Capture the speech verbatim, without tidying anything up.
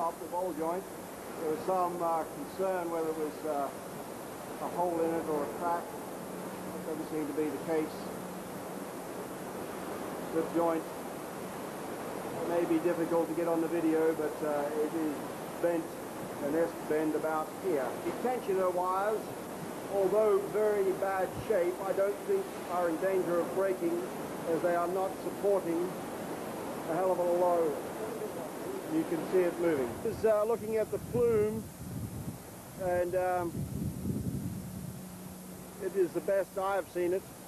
top, the ball joint. There was some uh, concern whether it was uh, a hole in it or a crack. That doesn't seem to be the case. Slip joint may be difficult to get on the video, but uh, it is bent, an S bend about here. The tensioner wires, although very bad shape, I don't think are in danger of breaking, as they are not supporting a hell of a load. You can see it moving. This is uh, looking at the plume, and um, it is the best I've seen it.